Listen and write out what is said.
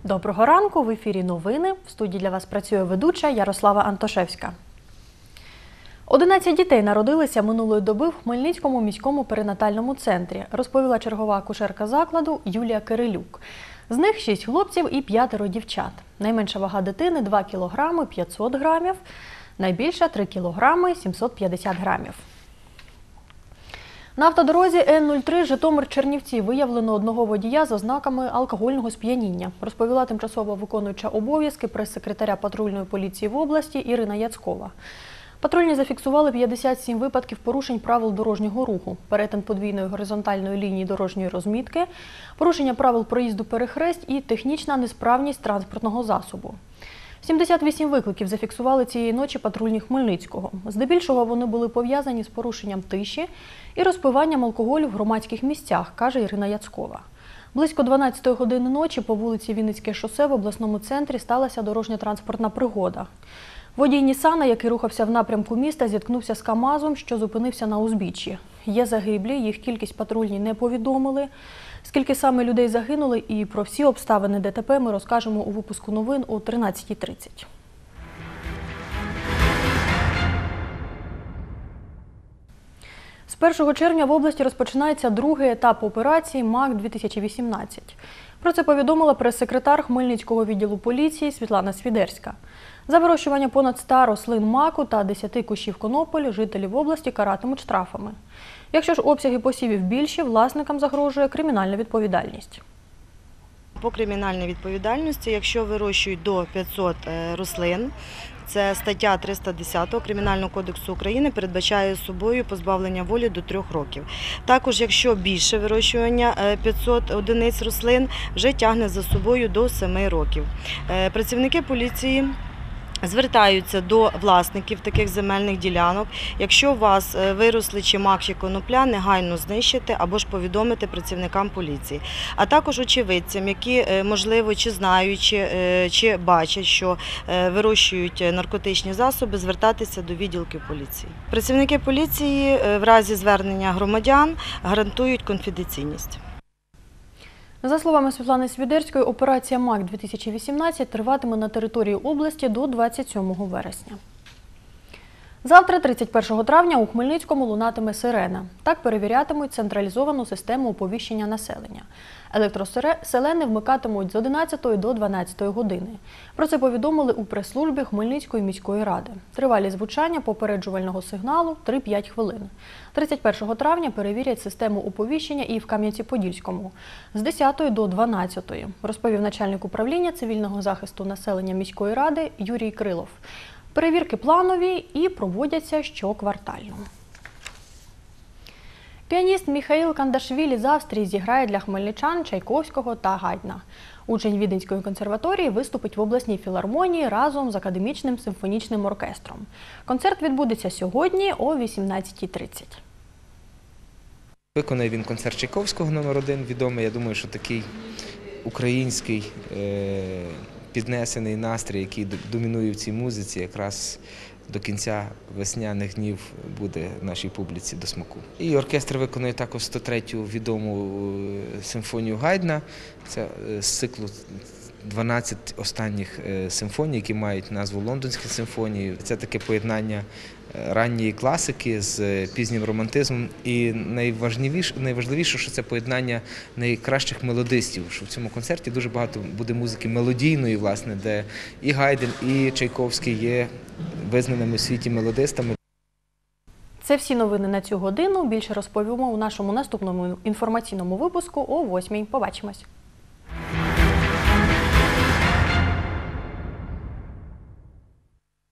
Доброго ранку, в ефірі новини. В студії для вас працює ведуча Ярослава Антошевська. 11 дітей народилися минулої доби в Хмельницькому міському перинатальному центрі, розповіла чергова акушерка закладу Юлія Кирилюк. З них 6 хлопців і 5 дівчат. Найменша вага дитини – 2 кг 500 грамів, найбільша – 3 кг 750 грамів. На автодорозі Н-03 Житомир-Чернівці виявлено одного водія з ознаками алкогольного сп'яніння, розповіла тимчасово виконуюча обов'язки прес-секретаря патрульної поліції в області Ірина Яцкова. Патрульні зафіксували 57 випадків порушень правил дорожнього руху, перетин подвійної горизонтальної лінії дорожньої розмітки, порушення правил проїзду перехресть і технічна несправність транспортного засобу. 78 викликів зафіксували цієї ночі патрульні Хмельницького. Здебільшого вони були пов'язані з порушенням тиші і розпиванням алкоголю в громадських місцях, каже Ірина Яцкова. Близько 12-ї години ночі по вулиці Вінницьке шосе в обласному центрі сталася дорожньо-транспортна пригода. Водій Нісана, який рухався в напрямку міста, зіткнувся з КАМАЗом, що зупинився на узбіччі. Є загиблі, їх кількість патрульні не повідомили. Скільки саме людей загинули і про всі обставини ДТП ми розкажемо у випуску новин о 13:30. З 1 червня в області розпочинається другий етап операції МАК-2018. Про це повідомила прес-секретар Хмельницького відділу поліції Світлана Свідерська. За вирощування понад 100 рослин маку та 10 кущів конопель жителів області каратимуть штрафами. Якщо ж обсяги посівів більші, власникам загрожує кримінальна відповідальність. По кримінальній відповідальності, якщо вирощують до 500 рослин, це стаття 310 Кримінального кодексу України передбачає собою позбавлення волі до 3 років. Також, якщо більше вирощування 500 одиниць рослин, вже тягне за собою до 7 років. Працівники поліції звертаються до власників таких земельних ділянок. Якщо у вас виросли чи мак, чи конопля, негайно знищити або ж повідомити працівникам поліції. А також очевидцям, які, можливо, чи знають, чи бачать, що вирощують наркотичні засоби, звертатися до відділків поліції. Працівники поліції в разі звернення громадян гарантують конфіденційність. За словами Світлани Свідерської, операція МАК-2018 триватиме на території області до 27 вересня. Завтра, 31 травня, у Хмельницькому лунатиме сирена. Так перевірятимуть централізовану систему оповіщення населення. Електросирени вмикатимуть з 11 до 12 години. Про це повідомили у прес-службі Хмельницької міської ради. Тривалість звучання попереджувального сигналу – 3-5 хвилин. 31 травня перевірять систему оповіщення і в Кам'янці-Подільському з 10 до 12, розповів начальник управління цивільного захисту населення міської ради Юрій Крилов. Перевірки планові і проводяться щоквартально. Піаніст Міхаїл Кандашвілі з Австрії зіграє для хмельничан Чайковського та Гайдна. Учень Віденської консерваторії виступить в обласній філармонії разом з академічним симфонічним оркестром. Концерт відбудеться сьогодні о 18:30. Виконає він концерт Чайковського номер 1, відомий. Я думаю, що такий український піднесений настрій, який домінує в цій музиці, якраз до кінця весняних днів буде нашій публіці до смаку. І оркестр виконує також 103-ю відому симфонію Гайдна. Це з циклу 12 останніх симфоній, які мають назву «Лондонські симфонії». Це таке поєднання ранньої класики з пізнім романтизмом. І найважливіше, що це поєднання найкращих мелодистів, що в цьому концерті дуже багато буде музики мелодійної, власне, де і Гайден, і Чайковський є визнаними у світі мелодистами. Це всі новини на цю годину. Більше розповімо у нашому наступному інформаційному випуску о 8:00. Побачимось.